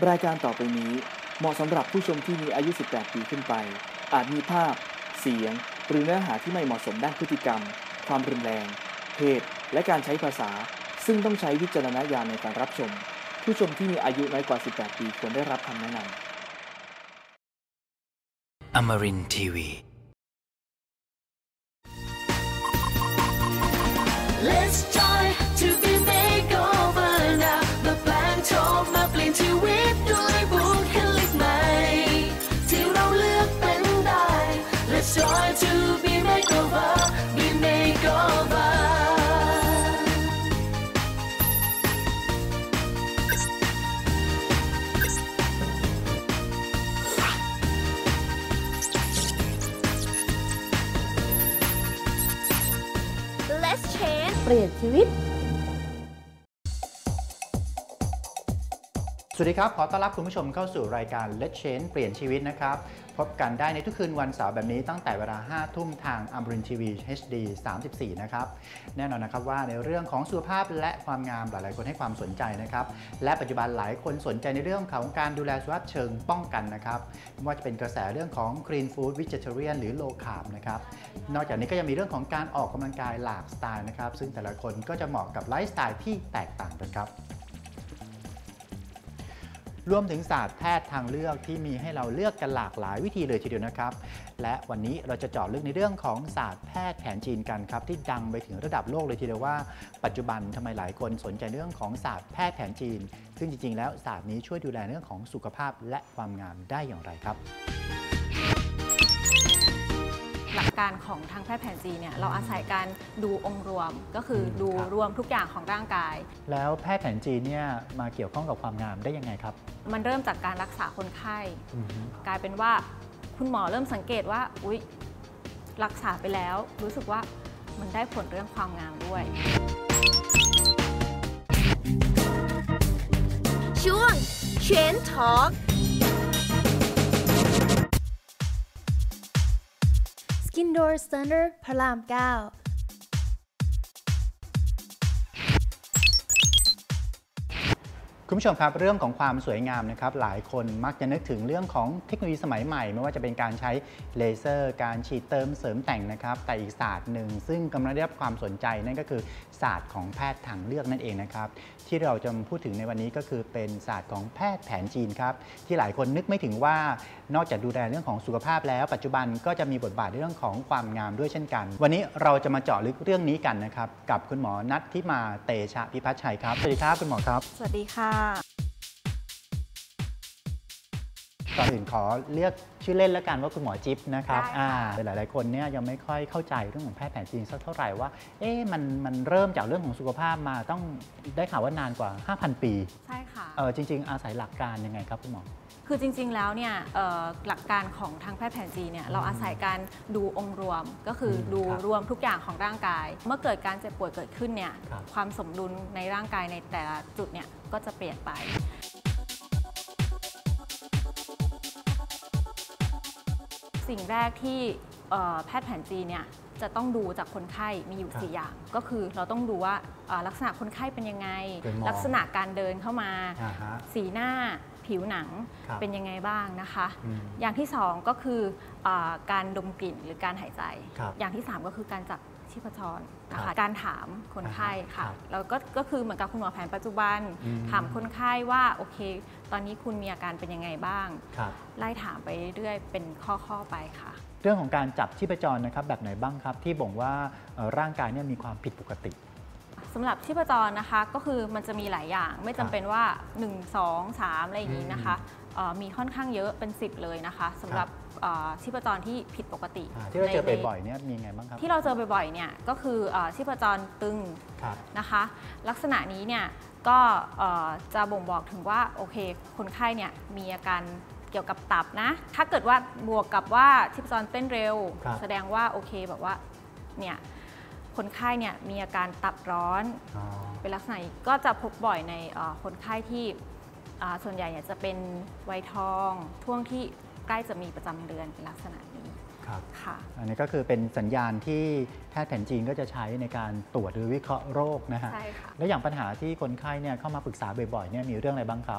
รายการต่อไปนี้เหมาะสำหรับผู้ชมที่มีอายุ 18 ปีขึ้นไปอาจมีภาพเสียงหรือเนื้อหาที่ไม่เหมาะสมด้านพฤติกรรมความรุนแรงเพศและการใช้ภาษาซึ่งต้องใช้วิจารณญาณในการรับชมผู้ชมที่มีอายุน้อยกว่า 18 ปีควรได้รับคำแนะนำ Amarin Tiwi Let's try to be makeover now มาแปลงโฉมมาเปลี่ยนชีวิตด้วยบุคลิกใหม่ที่เราเลือกเป็นได้ Let's try to be makeover be makeover Let's change เปลี่ยนชีวิตสวัสดีครับขอต้อนรับคุณผู้ชมเข้าสู่รายการ Let's Change เปลี่ยนชีวิตนะครับพบกันได้ในทุกคืนวันเสาร์แบบนี้ตั้งแต่เวลา 5 ทุ่มทาง Amarin TV HD 34 นะครับแน่นอนนะครับว่าในเรื่องของสุขภาพและความงามหลายๆคนให้ความสนใจนะครับและปัจจุบันหลายคนสนใจในเรื่องของการดูแลสุขภาพเชิงป้องกันนะครับไม่ว่าจะเป็นกระแสเรื่องของ Clean Food Vegetarian หรือ Low Carb นะครับนอกจากนี้ก็ยังมีเรื่องของการออกกำลังกายหลากสไตล์นะครับซึ่งแต่ละคนก็จะเหมาะกับไลฟ์สไตล์ที่แตกต่างกันครับรวมถึงศาสตร์แพทย์ทางเลือกที่มีให้เราเลือกกันหลากหลายวิธีเลยทีเดียวนะครับและวันนี้เราจะเจาะลึกในเรื่องของศาสตร์แพทย์แผนจีนกันครับที่ดังไปถึงระดับโลกเลยทีเดียวว่าปัจจุบันทำไมหลายคนสนใจเรื่องของศาสตร์แพทย์แผนจีนซึ่งจริงๆแล้วศาสตร์นี้ช่วยดูแลเรื่องของสุขภาพและความงามได้อย่างไรครับหลักการของทางแพทย์แผนจีนเนี่ยเราอาศัยการดูองค์รวมก็คือดูรวมทุกอย่างของร่างกายแล้วแพทย์แผนจีนเนี่ยมาเกี่ยวข้องกับความงามได้ยังไงครับมันเริ่มจากการรักษาคนไข้กลายเป็นว่าคุณหมอเริ่มสังเกตว่าอุ๊ยรักษาไปแล้วรู้สึกว่ามันได้ผลเรื่องความงามด้วยช่วงเชนทอล์กSkin Door Center พระราม 9 คุณผู้ชมครับเรื่องของความสวยงามนะครับหลายคนมักจะนึกถึงเรื่องของเทคโนโลยีสมัยใหม่ไม่ว่าจะเป็นการใช้เลเซอร์การฉีดเติมเสริมแต่งนะครับแต่อีกศาสตร์หนึ่งซึ่งกำลังได้รับความสนใจนั่นก็คือศาสตร์ของแพทย์ทางเลือกนั่นเองนะครับที่เราจะพูดถึงในวันนี้ก็คือเป็นศาสตร์ของแพทย์แผนจีนครับที่หลายคนนึกไม่ถึงว่านอกจากดูแลเรื่องของสุขภาพแล้วปัจจุบันก็จะมีบทบาทในเรื่องของความงามด้วยเช่นกันวันนี้เราจะมาเจาะลึกเรื่องนี้กันนะครับกับคุณหมอณัฐทิมาเตชะพิพัฒน์ชัยครับสวัสดีครับคุณหมอครับสวัสดีค่ะก่อนอื่นขอเรียกชื่อเล่นแล้วกันว่าคุณหมอจิ๊บนะครับหลายๆคนเนี่ยยังไม่ค่อยเข้าใจเรื่องของแพทย์แผนจีนสักเท่าไหร่ว่ามันเริ่มจากเรื่องของสุขภาพมาต้องได้ข่าวว่านานกว่า 5,000 ปีใช่ค่ะจริงๆอาศัยหลักการยังไงครับคุณหมอคือจริงๆแล้วเนี่ยหลักการของทางแพทย์แผนจีนเนี่ยเราอาศัยการดูองค์รวมก็คือดูรวมทุกอย่างของร่างกายเมื่อเกิดการเจ็บป่วยเกิดขึ้นเนี่ยความสมดุลในร่างกายในแต่ละจุดเนี่ยก็จะเปลี่ยนไปสิ่งแรกที่แพทย์แผนจีนเนี่ยจะต้องดูจากคนไข้มีอยู่4อย่างก็คือเราต้องดูว่าลักษณะคนไข้เป็นยังไงลักษณะการเดินเข้ามาสีหน้าผิวหนังเป็นยังไงบ้างนะคะอย่างที่2ก็คือการดมกลิ่นหรือการหายใจอย่างที่3ก็คือการจับชีพจรนะคะการถามคนไข้ค่ะแล้วก็คือเหมือนกับคุณหมอแผนปัจจุบันถามคนไข้ว่าโอเคตอนนี้คุณมีอาการเป็นยังไงบ้างไล่ถามไปเรื่อยๆเป็นข้อไปค่ะเรื่องของการจับชีพจรนะครับแบบไหนบ้างครับที่บ่งว่าร่างกายเนี่ยมีความผิดปกติสำหรับชีพจรนะคะก็คือมันจะมีหลายอย่างไม่จำเป็นว่า1 2 3อะไรอย่างนี้นะคะมีค่อนข้างเยอะเป็น10เลยนะคะสำหรับชีพจรที่ผิดปกติที่เราเจอบ่อยๆเนี่ยมีไงบ้างครับที่เราเจอบ่อยๆเนี่ยก็คือชีพจรตึงนะคะลักษณะนี้เนี่ยก็จะบ่งบอกถึงว่าโอเคคนไข้เนี่ยมีอาการเกี่ยวกับตับนะถ้าเกิดว่าบวกกับว่าชีพจรเต้นเร็วแสดงว่าโอเคแบบว่าเนี่ยคนไข้เนี่ยมีอาการตับร้อนเป็นลักษณะก็จะพบบ่อยในคนไข้ที่ส่วนใหญ่เนี่ยจะเป็นวัยทองช่วงที่ใกล้จะมีประจำเดือนเป็นลักษณะนี้ค่ะอันนี้ก็คือเป็นสัญญาณที่แพทย์แผนจีนก็จะใช้ในการตรวจหรือวิเคราะห์โรคนะฮะใช่ค่ะแล้วอย่างปัญหาที่คนไข้เนี่ยเข้ามาปรึกษาบ่อยๆเนี่ยมีเรื่องอะไรบ้างครับ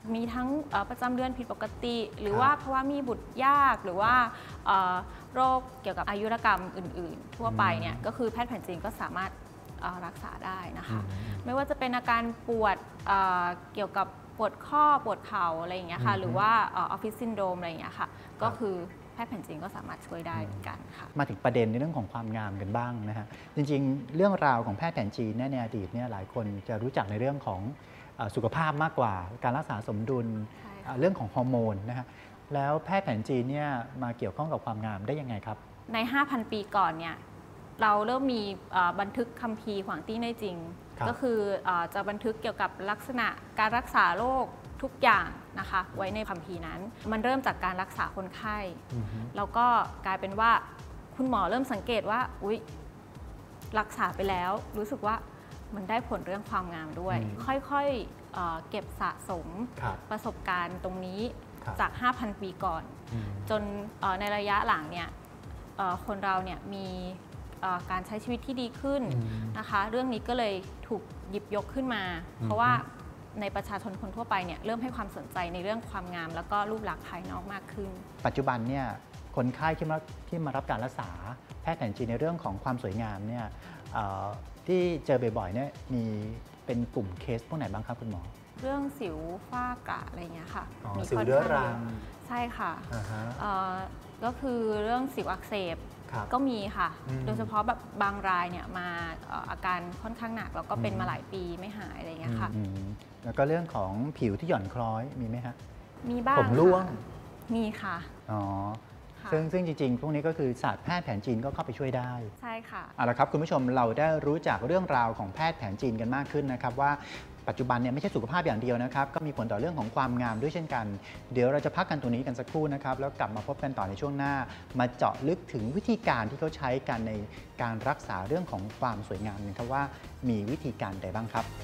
มีทั้งประจำเดือนผิดปกติ หรือว่าเพราะว่ามีบุตรยากหรือว่าโรคเกี่ยวกับอายุรกรรมอื่นๆ ทั่วไปเนี่ยก็คือแพทย์แผนจีนก็สามารถรักษาได้นะคะไม่ว่าจะเป็นอาการปวดเกี่ยวกับปวดข้อปวดเข่าอะไรอย่างเงี้ยค่ะหรือว่าออฟฟิศซินโดรมอะไรอย่างเงี้ยค่ะก็คือแพทย์แผนจีนก็สามารถช่วยได้เหมือนกันค่ะมาถึงประเด็นในเรื่องของความงามกันบ้างนะฮะจริงๆเรื่องราวของแพทย์แผนจีนในอดีตเนี่ยหลายคนจะรู้จักในเรื่องของสุขภาพมากกว่าการรักษาสมดุลเรื่องของฮอร์โมนนะฮะแล้วแพทย์แผนจีนเนี่ยมาเกี่ยวข้องกับความงามได้ยังไงครับใน 5,000 ปีก่อนเนี่ยเราเริ่มมีบันทึกคัมภีร์ขวางตี้ในจริงก็คือจะบันทึกเกี่ยวกับลักษณะการรักษาโรคทุกอย่างนะคะไว้ในคัมภีร์นั้นมันเริ่มจากการรักษาคนไข้แล้วก็กลายเป็นว่าคุณหมอเริ่มสังเกตว่าอุ๊ยรักษาไปแล้วรู้สึกว่ามันได้ผลเรื่องความงามด้วยค่อยๆเก็บสะสมประสบการณ์ตรงนี้จาก 5,000 ปีก่อนจนในระยะหลังเนี่ยคนเราเนี่ยมีการใช้ชีวิตที่ดีขึ้นนะคะเรื่องนี้ก็เลยถูกหยิบยกขึ้นมาเพราะว่าในประชาชนคนทั่วไปเนี่ยเริ่มให้ความสนใจในเรื่องความงามแล้วก็รูปลักษณ์ภายนอกมากขึ้นปัจจุบันเนี่ยคนไข้ที่มารับการรักษาแพทย์แผนจีนในเรื่องของความสวยงามเนี่ยที่เจอบ่อยๆเนี่ยมีเป็นกลุ่มเคสพวกไหนบ้างครับคุณหมอเรื่องสิวฝ้ากระอะไรเงี้ยค่ะมีสิวเรื้อรังใช่ค่ะก็คือเรื่องสิวอักเสบก็มีค่ะโดยเฉพาะแบบบางรายเนี่ยมาอาการค่อนข้างหนักแล้วก็เป็นมาหลายปีไม่หายอะไรเงี้ยค่ะแล้วก็เรื่องของผิวที่หย่อนคล้อยมีไหมฮะมีบ้างผมร่วงมีค่ะซึ่งจริงๆพวกนี้ก็คือศาสตร์แพทย์แผนจีนก็เข้าไปช่วยได้ใช่ค่ะเอาละครับคุณผู้ชมเราได้รู้จักเรื่องราวของแพทย์แผนจีนกันมากขึ้นนะครับว่าปัจจุบันเนี่ยไม่ใช่สุขภาพอย่างเดียวนะครับก็มีผลต่อเรื่องของความงามด้วยเช่นกันเดี๋ยวเราจะพักกันตรงนี้กันสักครู่นะครับแล้วกลับมาพบกันต่อในช่วงหน้ามาเจาะลึกถึงวิธีการที่เขาใช้กันในการรักษาเรื่องของความสวยงามนะครับว่ามีวิธีการใดบ้างครับ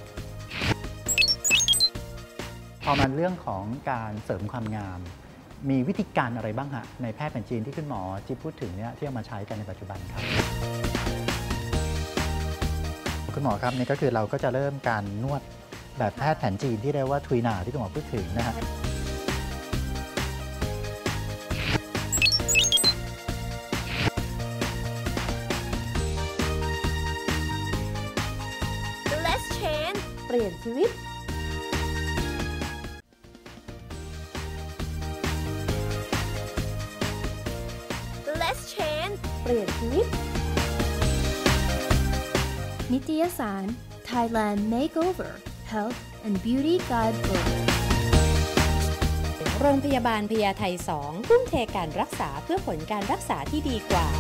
พอมาเรื่องของการเสริมความงามมีวิธีการอะไรบ้างฮะในแพทย์แผนจีนที่คุณหมอที่พูดถึงเนี่ยที่เอามาใช้กันในปัจจุบันครับคุณหมอครับนี่ก็คือเราก็จะเริ่มการนวดแบบแพทย์แผนจีนที่เรียกว่าทุยหนาที่คุณหมอพูดถึงนะฮะ Let's Change เปลี่ยนชีวิตLet's Change เปลี่ยนชีวิตนิตยสาร Thailand Makeover Health and Beauty Guidebook โรงพยาบาลพญาไท2ทุ่มเทการรักษาเพื่อผลการรักษาที่ดีกว่า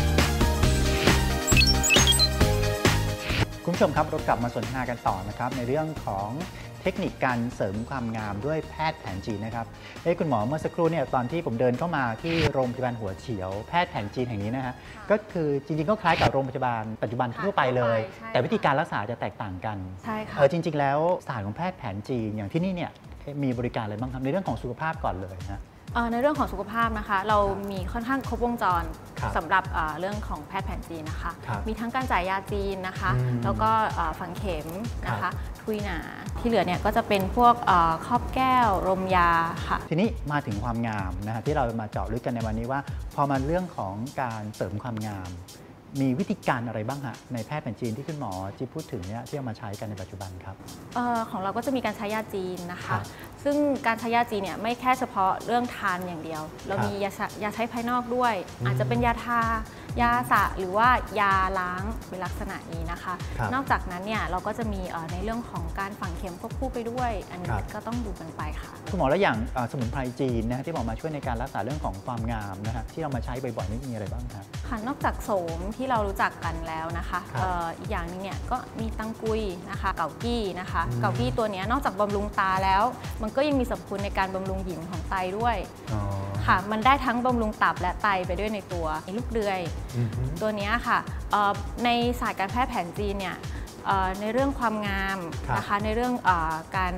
คุณผู้ชมครับเรากลับมาสนทนากันต่อนะครับในเรื่องของเทคนิคการเสริมความงามด้วยแพทย์แผนจีนนะครับคุณหมอเมื่อสักครู่เนี่ยตอนที่ผมเดินเข้ามาที่โรงพยาบาลหัวเฉียวแพทย์แผนจีนแห่งนี้นะฮะก็คือจริงๆก็คล้ายกับโรงพยาบาลปัจจุบันทั่วไปเลยแต่วิธีการรักษาจะแตกต่างกันใช่ค่ะจริงๆแล้วศาสตร์ของแพทย์แผนจีนอย่างที่นี่เนี่ยมีบริการอะไรบ้างครับในเรื่องของสุขภาพก่อนเลยนะในเรื่องของสุขภาพนะคะเรามีค่อนข้างครบวงจรสำหรับเรื่องของแพทย์แผนจีนนะคะมีทั้งการจ่ายยาจีนนะคะแล้วก็ฝังเข็มนะคะทุยหนาที่เหลือเนี่ยก็จะเป็นพวกครอบแก้วรมยาค่ะทีนี้มาถึงความงามนะฮะที่เรามาเจาะลึกกันในวันนี้ว่าพอมาเรื่องของการเสริมความงามมีวิธีการอะไรบ้างฮะในแพทย์แผนจีนที่คุณหมอที่พูดถึงเนี่ยที่เอามาใช้กันในปัจจุบันครับของเราก็จะมีการใช้ยาจีนนะคะซึ่งการใช้ยาจีนเนี่ยไม่แค่เฉพาะเรื่องทานอย่างเดียวเรามียาใช้ภายนอกด้วยอาจจะเป็นยาทายาสระหรือว่ายาล้างเป็นลักษณะนี้นะคะนอกจากนั้นเนี่ยเราก็จะมีในเรื่องของการฝังเข็มควบคู่ไปด้วยอันนี้ก็ต้องดูกันไปค่ะคุณหมอแล้วอย่างสมุนไพรจีนนะที่บอกมาช่วยในการรักษาเรื่องของความงามนะฮะที่เรามาใช้บ่อยๆนี่มีอะไรบ้างครับค่ะนอกจากโสมที่เรารู้จักกันแล้วนะคะอีกอย่างนึงเนี่ยก็มีตังกุยนะคะเกากี้นะคะเกากี้ตัวนี้นอกจากบำรุงตาแล้วมันก็ยังมีสรรพคุณในการบำรุงหินของไตด้วยค่ะมันได้ทั้งบำรุงตับและไตไปด้วยในตัวลูกเดือยตัวนี้ค่ะในศาสตร์การแพทย์แผนจีนเนี่ยในเรื่องความงามนะคะในเรื่องการท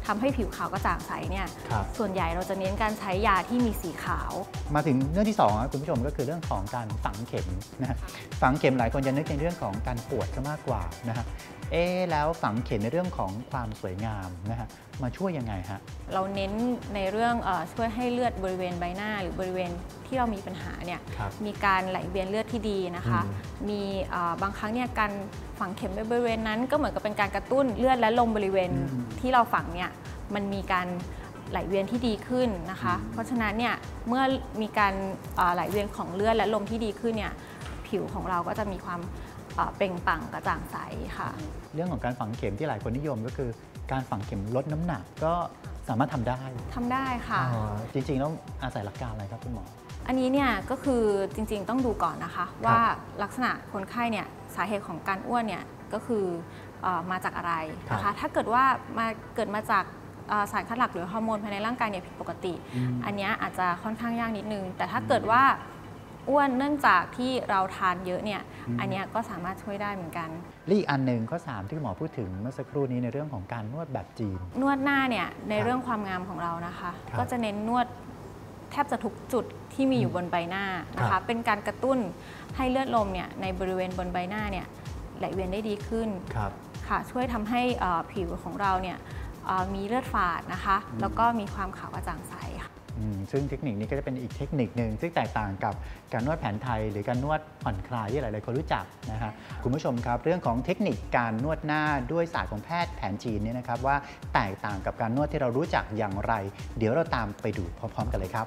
ทำให้ผิวขาวกระจ่างใสเนี่ยส่วนใหญ่เราจะเน้นการใช้ยาที่มีสีขาวมาถึงเรื่องที่2ครับคุณผู้ชมก็คือเรื่องของการฝังเข็มนะฮะฝังเข็มหลายคนจะนึกในเรื่องของการปวดซะมากกว่านะฮะแล้วฝังเข็มในเรื่องของความสวยงามนะฮะมาช่วยยังไงฮะเราเน้นในเรื่องช่วยให้เลือดบริเวณใบหน้าหรือบริเวณที่เรามีปัญหาเนี่ยมีการไหลเวียนเลือดที่ดีนะคะมีบางครั้งเนี่ยการฝังเข็มในบริเวณนั้นก็เหมือนกับเป็นการกระตุ้นเลือดและลมบริเวณที่เราฝังเนี่ยมันมีการไหลเวียนที่ดีขึ้นนะคะเพราะฉะนั้นเนี่ยเมื่อมีการไหลเวียนของเลือดและลมที่ดีขึ้นเนี่ยผิวของเราก็จะมีความเปล่งปลั่งกระจ่างใสค่ะเรื่องของการฝังเข็มที่หลายคนนิยมก็คือการฝังเข็มลดน้ำหนักก็สามารถทำได้ค่ะจริงๆแล้วอาศัยหลักการอะไรครับคุณหมออันนี้เนี่ยก็คือจริงๆต้องดูก่อนนะคะว่าลักษณะคนไข้เนี่ยสาเหตุของการอ้วนเนี่ยก็คือมาจากอะไรนะคะถ้าเกิดว่าเกิดมาจากสารคัดหลั่งหรือฮอร์โมนภายในร่างกายเนี่ยผิดปกติอันนี้อาจจะค่อนข้างยากนิดนึงแต่ถ้าเกิดว่าอ้วนเนื่องจากที่เราทานเยอะเนี่ยอันนี้ก็สามารถช่วยได้เหมือนกันและอีกอันหนึ่งข้อ3ที่หมอพูดถึงเมื่อสักครู่นี้ในเรื่องของการนวดแบบจีนนวดหน้าเนี่ยในเรื่องความงามของเรานะคะก็จะเน้นนวดแทบจะทุกจุดที่มีอยู่บนใบหน้านะคะเป็นการกระตุ้นให้เลือดลมเนี่ยในบริเวณบนใบหน้าเนี่ยไหลเวียนได้ดีขึ้นค่ะช่วยทำให้ผิวของเราเนี่ยมีเลือดฝาดนะคะแล้วก็มีความขาวกระจ่างใสค่ะซึ่งเทคนิคนี้ก็จะเป็นอีกเทคนิคหนึ่งซึ่งแตกต่างกับการนวดแผนไทยหรือการนวดผ่อนคลายที่หลายๆคนรู้จักนะฮะคุณผู้ชมครับเรื่องของเทคนิคการนวดหน้าด้วยศาสตร์ของแพทย์แผนจีนเนี่ยนะครับว่าแตกต่างกับการนวดที่เรารู้จักอย่างไรเดี๋ยวเราตามไปดูพร้อมๆกันเลยครับ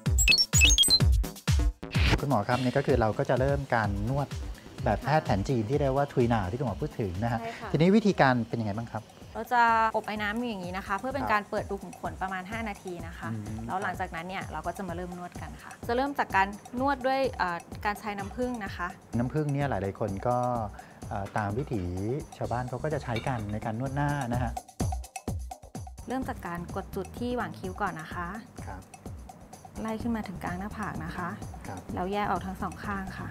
คุณหมอครับนี่ก็คือเราก็จะเริ่มการนวดแบบแพทย์แผนจีนที่เรียกว่าทุยหนาที่คุณหมอพูดถึงนะฮะทีนี้วิธีการเป็นยังไงบ้างครับเราจะอบไอ้น้ำอย่างนี้นะคะเพื่อเป็นการเปิดรูขุมขนประมาณ5นาทีนะคะแล้วหลังจากนั้นเนี่ยเราก็จะมาเริ่มนวดกันค่ะจะเริ่มจากการนวดด้วยการใช้น้ำผึ้งนะคะน้ำผึ้งเนี่ยหลายๆคนก็ตามวิถีชาวบ้านเขาก็จะใช้กันในการนวดหน้านะฮะเริ่มจากการกดจุดที่หว่างคิ้วก่อนนะคะไล่ขึ้นมาถึงกลางหน้าผากนะคะแล้วแยกออกทั้ง2ข้างค่ะ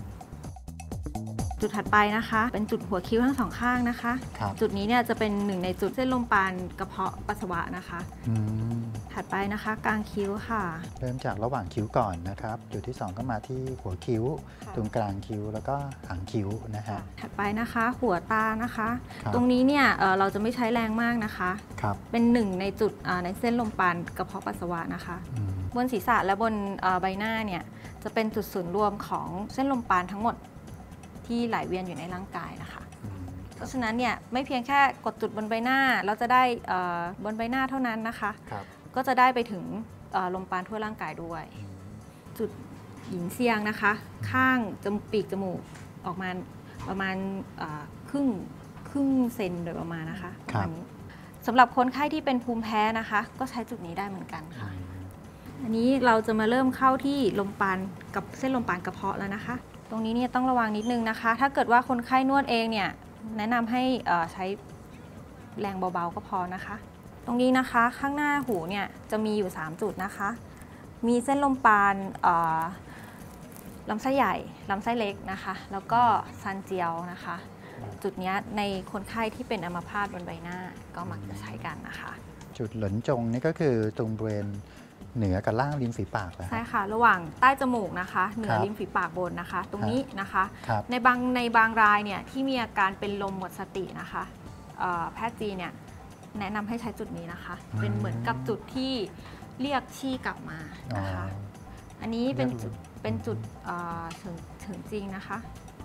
จุดถัดไปนะคะเป็นจุดหัวคิ้วทั้ง2ข้างนะคะจุดนี้เนี่ยจะเป็น1ในจุดเส้นลมปานกระเพาะปัสสาวะนะคะถัดไปนะคะกลางคิ้วค่ะเริ่มจากระหว่างคิ้วก่อนนะครับจุดที่2ก็มาที่หัวคิ้วตรงกลางคิ้วแล้วก็หางคิ้วนะฮะถัดไปนะคะหัวตานะคะตรงนี้เนี่ยเราจะไม่ใช้แรงมากนะคะเป็น1ในจุดในเส้นลมปานกระเพาะปัสสาวะนะคะบนศีรษะและบนใบหน้าเนี่ยจะเป็นจุดศูนย์รวมของเส้นลมปานทั้งหมดที่ไหลเวียนอยู่ในร่างกายนะคะเพราะฉะนั้นเนี่ยไม่เพียงแค่กดจุดบนใบหน้าเราจะได้บนใบหน้าเท่านั้นนะคะก็จะได้ไปถึงลมปานทั่วร่างกายด้วยจุดหยินเซียงนะคะข้างปีกจมูกออกมาประมาณครึ่งเซนโดยประมาณนะคะสำหรับคนไข้ที่เป็นภูมิแพ้นะคะก็ใช้จุดนี้ได้เหมือนกันค่ะอันนี้เราจะมาเริ่มเข้าที่ลมปานกับเส้นลมปานกระเพาะแล้วนะคะตรงนี้เนี่ยต้องระวังนิดนึงนะคะถ้าเกิดว่าคนไข้นวดเองเนี่ยแนะนำให้ใช้แรงเบาๆก็พอนะคะตรงนี้นะคะข้างหน้าหูเนี่ยจะมีอยู่3จุดนะคะมีเส้นลมปานลำไส้ใหญ่ลำไส้เล็กนะคะแล้วก็ซันเจียวนะคะจุดนี้ในคนไข้ที่เป็นอัมพาตบนใบหน้าก็มักจะใช้กันนะคะจุดหลนจงนี่ก็คือตรงบริเวณเหนือกับล่างริมฝีปากใช่ค่ะระหว่างใต้จมูกนะคะเหนือริมฝีปากบนนะคะตรงนี้นะคะในบางรายเนี่ยที่มีอาการเป็นลมหมดสตินะคะแพทย์จีนเนี่ยแนะนำให้ใช้จุดนี้นะคะเป็นเหมือนกับจุดที่เรียกชี่กลับมานะคะอันนี้เป็นจุดถึงจริงนะคะ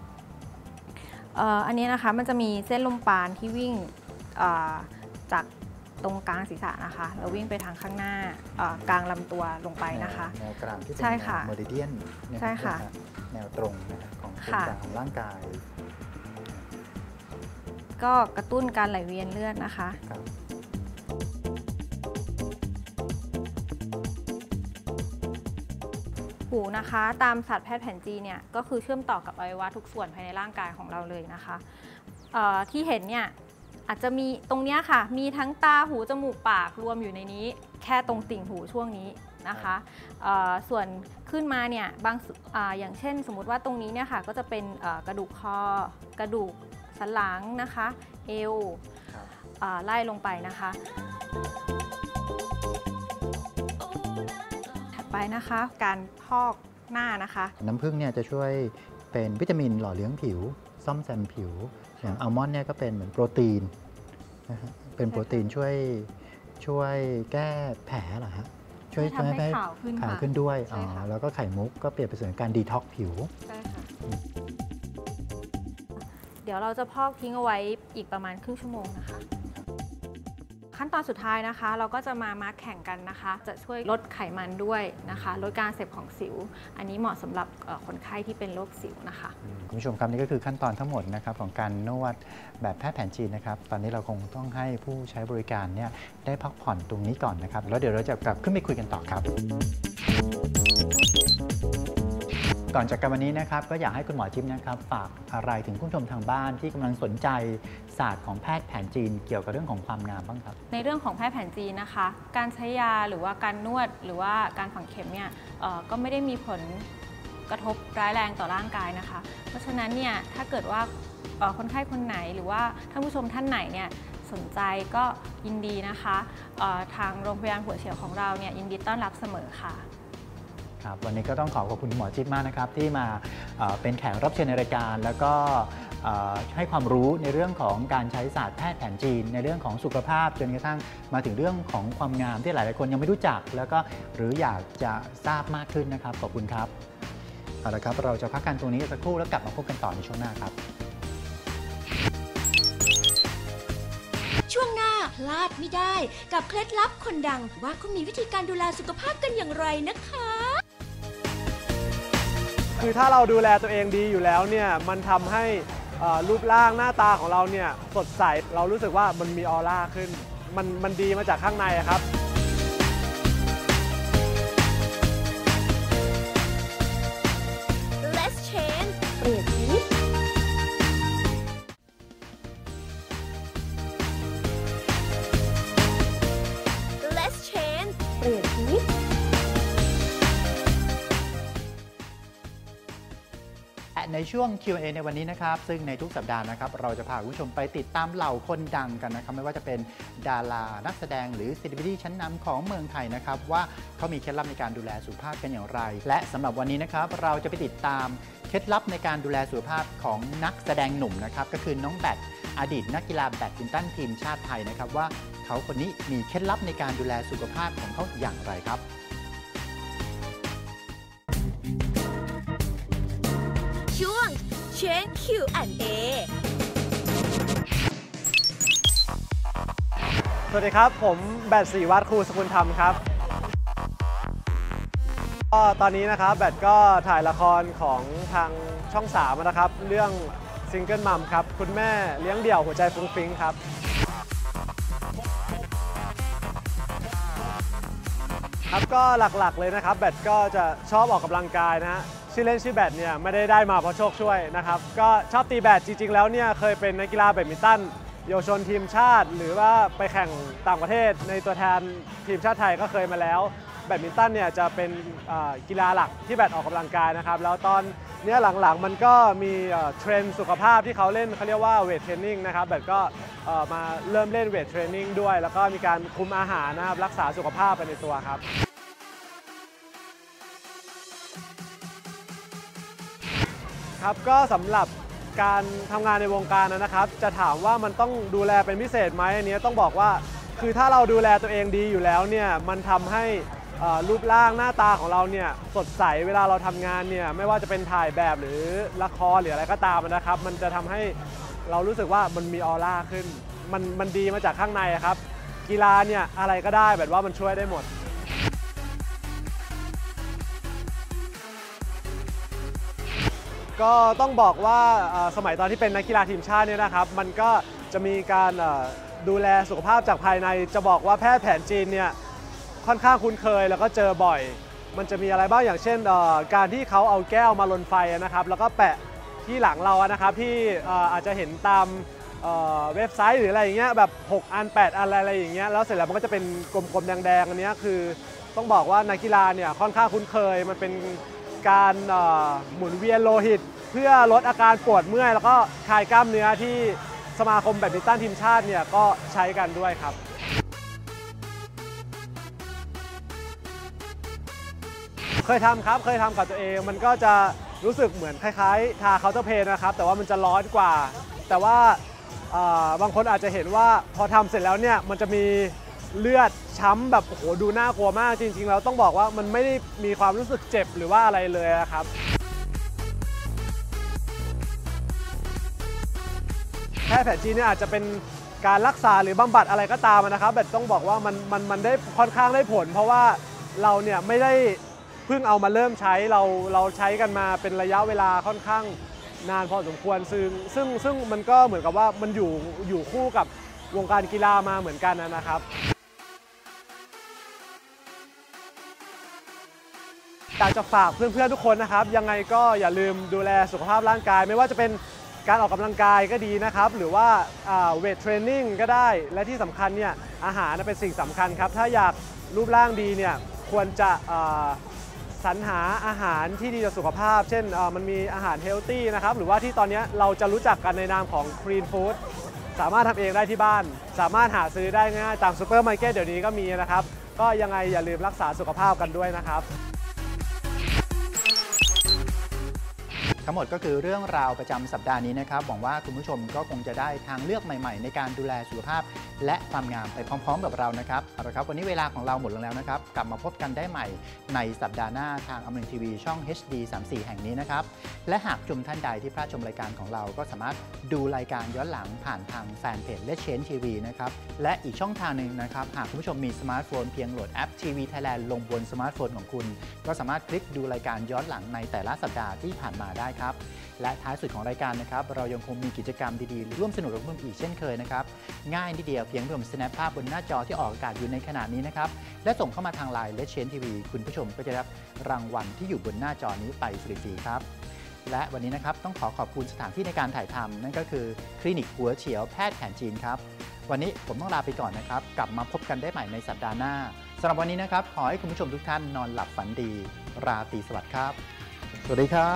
อันนี้นะคะมันจะมีเส้นลมปานที่วิ่งจากตรงกลางศีรษะนะคะเราวิ่งไปทางข้างหน้ากลางลำตัวลงไปนะคะแนวกลางที่เป็นแนวเมริเดียนใช่ค่ะแนวตรงของตรงกลางของร่างกายก็กระตุ้นการไหลเวียนเลือดนะคะหูนะคะตามศาสตร์แพทย์แผนจีนเนี่ยก็คือเชื่อมต่อกับอวัยวะทุกส่วนภายในร่างกายของเราเลยนะคะที่เห็นเนี่ยอาจจะมีตรงนี้ค่ะมีทั้งตาหูจมูกปากรวมอยู่ในนี้แค่ตรงติ่งหูช่วงนี้นะคะส่วนขึ้นมาเนี่ยอย่างเช่นสมมุติว่าตรงนี้เนี่ยค่ะก็จะเป็นกระดูกคอกระดูกสันหลังนะคะเอวไล่ลงไปนะคะถัดไปนะคะการพอกหน้านะคะน้ำผึ้งเนี่ยจะช่วยเป็นวิตามินหล่อเลี้ยงผิวซ่อมแซมผิวอย่างอัลมอนด์เนี่ยก็เป็นเหมือนโปรตีนนะฮะเป็นโปรตีนช่วยแก้แผลเหรอฮะช่วยทำให้ขาวขึ้นด้วยแล้วก็ไข่มุกก็เปลี่ยนไปสู่การดีท็อกผิวใช่ค่ะเดี๋ยวเราจะพอกทิ้งเอาไว้อีกประมาณครึ่งชั่วโมงนะคะขั้นตอนสุดท้ายนะคะเราก็จะมามาร์คแข่งกันนะคะจะช่วยลดไขมันด้วยนะคะลดการอักเสบของสิวอันนี้เหมาะสำหรับคนไข้ที่เป็นโรคสิวนะคะคุณผู้ชมครับนี่ก็คือขั้นตอนทั้งหมดนะครับของการนวดแบบแพทย์แผนจีนนะครับตอนนี้เราคงต้องให้ผู้ใช้บริการเนี่ยได้พักผ่อนตรงนี้ก่อนนะครับแล้วเดี๋ยวเราจะกลับขึ้นไปคุยกันต่อครับก่อนจากกันวันนี้นะครับก็อยากให้คุณหมอจิ๊บนะครับฝากอะไรถึงผู้ชมทางบ้านที่กำลังสนใจศาสตร์ของแพทย์แผนจีนเกี่ยวกับเรื่องของความงามบ้างครับในเรื่องของแพทย์แผนจีนนะคะการใช้ยาหรือว่าการนวดหรือว่าการฝังเข็มเนี่ยก็ไม่ได้มีผลกระทบร้ายแรงต่อร่างกายนะคะเพราะฉะนั้นเนี่ยถ้าเกิดว่าคนไข้คนไหนหรือว่าท่านผู้ชมท่านไหนเนี่ยสนใจก็ยินดีนะคะทางโรงพยาบาลหัวเฉียวของเราเนี่ยยินดีต้อนรับเสมอค่ะครับวันนี้ก็ต้องขอบคุณหมอจิ๊บมากนะครับที่มาเป็นแขกรับเชิญในรายการแล้วก็ให้ความรู้ในเรื่องของการใช้ศาสตร์แพทย์แผนจีนในเรื่องของสุขภาพจนกระทั่งมาถึงเรื่องของความงามที่หลายๆคนยังไม่รู้จักแล้วก็หรืออยากจะทราบมากขึ้นนะครับขอบคุณครับเอาละครับเราจะพักกันตรงนี้สักครู่แล้วกลับมาพบกันต่อในช่วงหน้าครับช่วงหน้าพลาดไม่ได้กับเคล็ดลับคนดังว่าเขามีวิธีการดูแลสุขภาพกันอย่างไรนะคะคือถ้าเราดูแลตัวเองดีอยู่แล้วเนี่ยมันทำให้รูปร่างหน้าตาของเราเนี่ยสดใสเรารู้สึกว่ามันมีออร่าขึ้นมันดีมาจากข้างในครับ Let's change เปลี่ยนชีวิตLet's change เปลี่ยนชีวิตในช่วง Q&A ในวันนี้นะครับซึ่งในทุกสัปดาห์นะครับเราจะพาคุณผู้ชมไปติดตามเหล่าคนดังกันนะครับไม่ว่าจะเป็นดารานักแสดงหรือเซเลบริตี้ชั้นนำของเมืองไทยนะครับว่าเขามีเคล็ดลับในการดูแลสุขภาพกันอย่างไรและสำหรับวันนี้นะครับเราจะไปติดตามเคล็ดลับในการดูแลสุขภาพของนักแสดงหนุ่มนะครับก็คือน้องแบดอดีตนักกีฬาแบดมินตันทีมชาติไทยนะครับว่าเขาคนนี้มีเคล็ดลับในการดูแลสุขภาพของเขาอย่างไรครับช่วง Change Q&A สวัสดีครับผมแบดศรีวัฒน์ครูสกุลธรรมครับก็ตอนนี้นะครับแบดก็ถ่ายละครของทางช่อง3นะครับเรื่องซิงเกิลมัมครับคุณแม่เลี้ยงเดี่ยวหัวใจฟุ้งฟิ้งครับครับก็หลักๆเลยนะครับแบดก็จะชอบออกกำลังกายนะฮะชื่อเล่นชื่อแบดเนี่ยไม่ได้มาเพราะโชคช่วยนะครับก็ชอบตีแบดจริงๆแล้วเนี่ยเคยเป็นนักกีฬาแบดมินตันเยาวชนทีมชาติหรือว่าไปแข่งต่างประเทศในตัวแทนทีมชาติไทยก็เคยมาแล้วแบดมินตันเนี่ยจะเป็นกีฬาหลักที่แบดออกกำลังกายนะครับแล้วตอนนี้หลังๆมันก็มีเทรนด์สุขภาพที่เขาเล่นเขาเรียกว่าเวทเทรนนิ่งนะครับแบดก็มาเริ่มเล่นเวทเทรนนิ่งด้วยแล้วก็มีการคุมอาหารนะครับรักษาสุขภาพไปในตัวครับครับก็สำหรับการทำงานในวงการนะครับจะถามว่ามันต้องดูแลเป็นพิเศษไหมอันนี้ต้องบอกว่าคือถ้าเราดูแลตัวเองดีอยู่แล้วเนี่ยมันทำให้รูปร่างหน้าตาของเราเนี่ยสดใสเวลาเราทำงานเนี่ยไม่ว่าจะเป็นถ่ายแบบหรือละครหรืออะไรก็ตามนะครับมันจะทำให้เรารู้สึกว่ามันมีออร่าขึ้นมันดีมาจากข้างในครับกีฬาเนี่ยอะไรก็ได้แบบว่ามันช่วยได้หมดก็ต้องบอกว่าสมัยตอนที่เป็นนักกีฬาทีมชาติเนี่ยนะครับมันก็จะมีการดูแลสุขภาพจากภายในจะบอกว่าแพทย์แผนจีนเนี่ยค่อนข้างคุ้นเคยแล้วก็เจอบ่อยมันจะมีอะไรบ้างอย่างเช่นการที่เขาเอาแก้วมาลนไฟนะครับแล้วก็แปะที่หลังเรานะครับที่อาจจะเห็นตามเว็บไซต์หรืออะไรอย่างเงี้ยแบบ6 อัน 8 อันอะไรอย่างเงี้ยแล้วเสร็จแล้วมันก็จะเป็นกลมๆแดงๆอันนี้คือต้องบอกว่านักกีฬาเนี่ยค่อนข้างคุ้นเคยมันเป็นการหมุนเวียนโลหิตเพื่อลดอาการปวดเมื่อยแล้วก็คลายกล้ามเนื้อที่สมาคมแบดมินตันทีมชาติเนี่ยก็ใช้กันด้วยครับเคยทำครับเคยทำกับตัวเองมันก็จะรู้สึกเหมือนคล้ายๆทาเคาน์เตอร์เพลย์นะครับแต่ว่ามันจะร้อนกว่าแต่ว่าบางคนอาจจะเห็นว่าพอทำเสร็จแล้วเนี่ยมันจะมีเลือดช้ำแบบโอ้โหดูน่ากลัวมากจริงๆเราต้องบอกว่ามันไม่ได้มีความรู้สึกเจ็บหรือว่าอะไรเลยนะครับแพทย์แผนจีนเนี่ยอาจจะเป็นการรักษาหรือบำบัดอะไรก็ตามนะครับแต่ต้องบอกว่ามันได้ค่อนข้างได้ผลเพราะว่าเราเนี่ยไม่ได้เพิ่งเอามาเริ่มใช้เราใช้กันมาเป็นระยะเวลาค่อนข้างนานพอสมควรซึ่งมันก็เหมือนกับว่ามันอยู่คู่กับวงการกีฬามาเหมือนกันนะครับอยากจะฝากเพื่อนๆทุกคนนะครับยังไงก็อย่าลืมดูแลสุขภาพร่างกายไม่ว่าจะเป็นการออกกำลังกายก็ดีนะครับหรือว่าเวทเทรนนิ่งก็ได้และที่สำคัญเนี่ยอาหารเป็นสิ่งสำคัญครับถ้าอยากรูปร่างดีเนี่ยควรจะสรรหาอาหารที่ดีต่อสุขภาพเช่นมันมีอาหารเฮลตี้นะครับหรือว่าที่ตอนนี้เราจะรู้จักกันในนามของ Clean Food สามารถทำเองได้ที่บ้านสามารถหาซื้อได้ง่ายตามซูเปอร์มาร์เก็ตเดี๋ยวนี้ก็มีนะครับก็ยังไงอย่าลืมรักษาสุขภาพกันด้วยนะครับทั้งหมดก็คือเรื่องราวประจำสัปดาห์นี้นะครับหวังว่าคุณผู้ชมก็คงจะได้ทางเลือกใหม่ๆในการดูแลสุขภาพและความงามไปพร้อมๆกับเรานะครับเอาละครับวันนี้เวลาของเราหมดลงแล้วนะครับกลับมาพบกันได้ใหม่ในสัปดาห์หน้าทางอมรินทร์ทีวีช่อง HD 34 แห่งนี้นะครับและหากชมท่านใดที่พลาดชมรายการของเราก็สามารถดูรายการย้อนหลังผ่านทางแฟนเพจและเชนทีวีนะครับและอีกช่องทางหนึ่งนะครับหากคุณผู้ชมมีสมาร์ทโฟนเพียงโหลดแอปทีวีไทยแลนด์ลงบนสมาร์ทโฟนของคุณก็สามารถคลิกดูรายการย้อนหลังในแต่ละสัปดาห์ที่ผ่านมาได้ครับและท้ายสุดของรายการนะครับเรายังคงมีกิจกรรมดีๆร่วมสนุกกับคุณอีกเช่นเคยนะครับง่ายนิดเดียวเพียงรวม snap ภาพบนหน้าจอที่ออกอากาศอยู่ในขณะนี้นะครับและส่งเข้ามาทาง LINE และเชนทีวีคุณผู้ชมก็จะรับรางวัลที่อยู่บนหน้าจอนี้ไปฟรีๆครับและวันนี้นะครับต้องขอบคุณสถานที่ในการถ่ายทำนั่นก็คือคลินิกหัวเฉียวแพทย์แผนจีนครับวันนี้ผมต้องลาไปก่อนนะครับกลับมาพบกันได้ใหม่ในสัปดาห์หน้าสำหรับวันนี้นะครับขอให้คุณผู้ชมทุกท่านนอนหลับฝันดีราตรีสวัสดิ์ครับสวัสดีครับ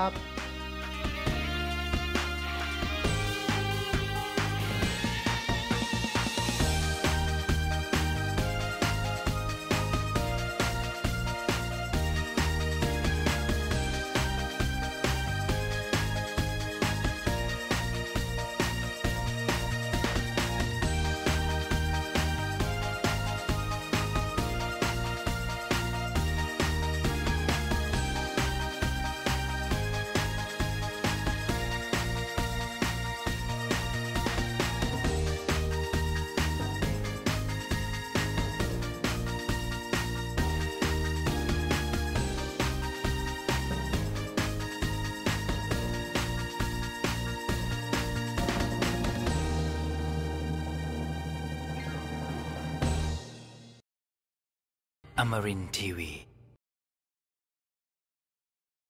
Amarin Tiwi.